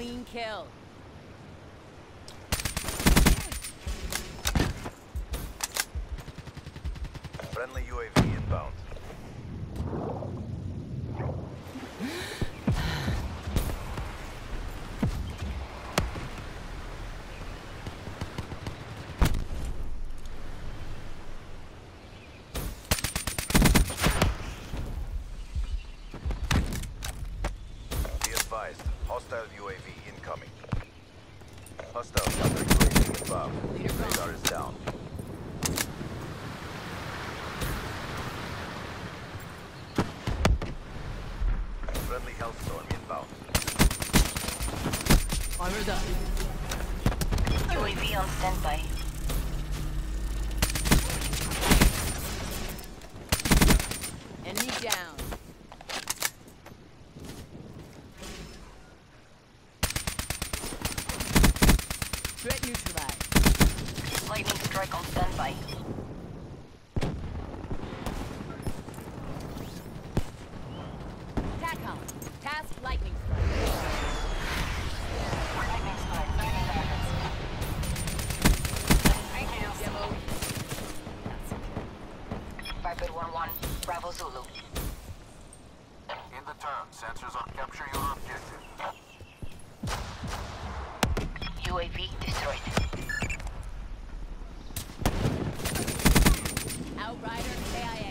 Clean kill. Friendly UAV inbound. Be advised, hostile UAV incoming. Hostile counter UAV inbound. Radar is down. Friendly Hellstorm inbound. Armor's up. UAV on standby. Enemy down. Threat neutralized. Lightning strike on standby. TACOM. Task lightning strike. Lightning strike. 30 seconds. Demo. Viper 1-1. Bravo Zulu. In the turn, sensors on capture your objective. UAV destroyed. Outrider KIA.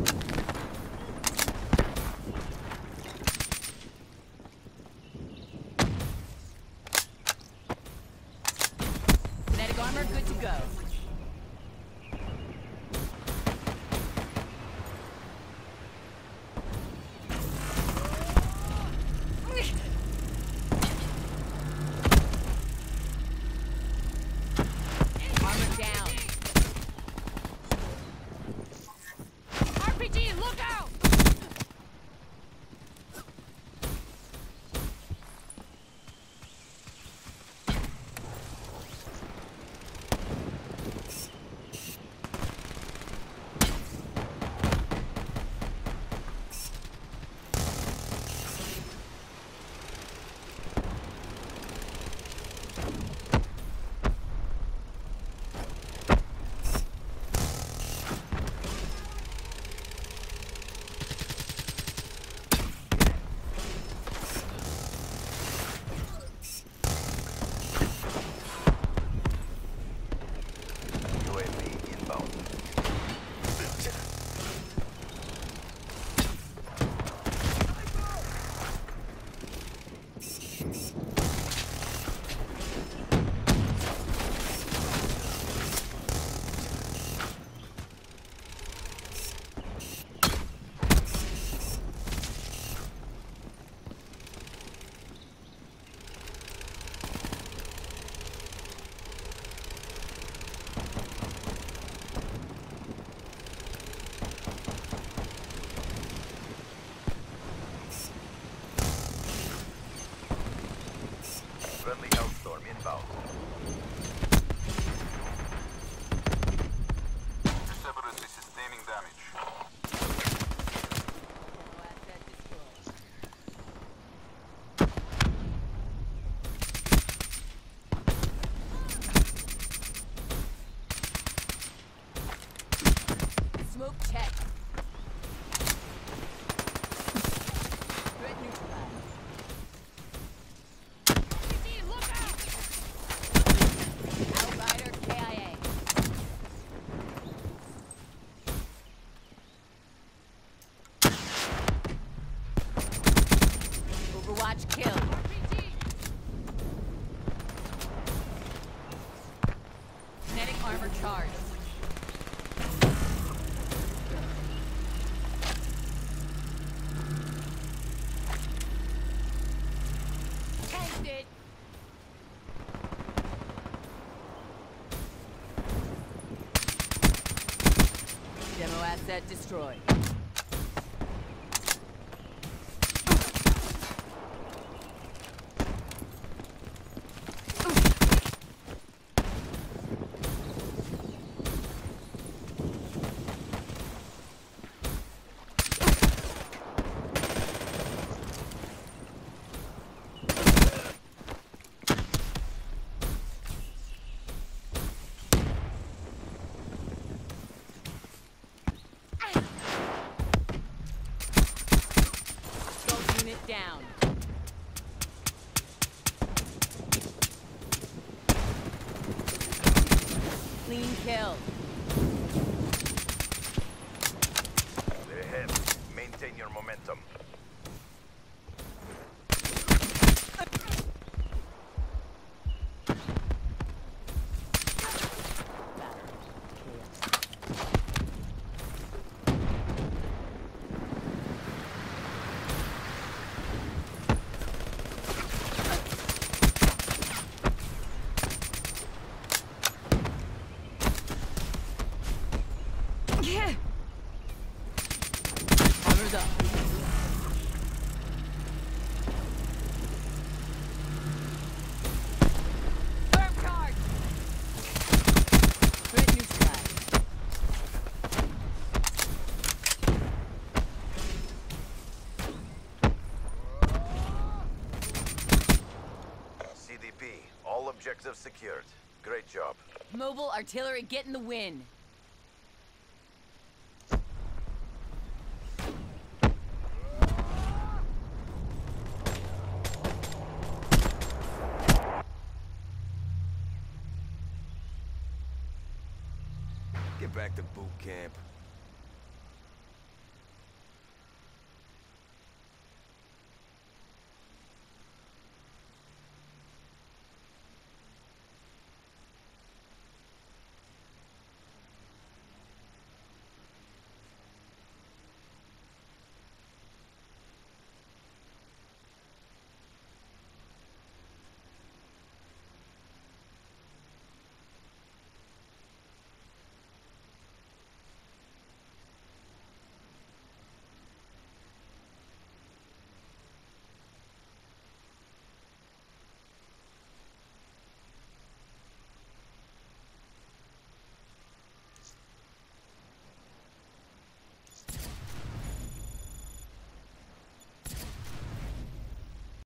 Kinetic armor good to go. Armor down. RPG, look out! UAV inbound. Friendly Hellstorm inbound. Separately sustaining damage. Asset destroyed. Smoke check. Threat neutralized. RPG, look out! Outrider KIA. Overwatch kill. RPG. Kinetic armor charged. Tanked it. Demo asset destroyed. kill. They're ahead. Maintain your momentum. Armor's up. Firm charge. Threat neutralized. CDP, all objectives secured. Great job. Mobile artillery getting the win. Get back to boot camp.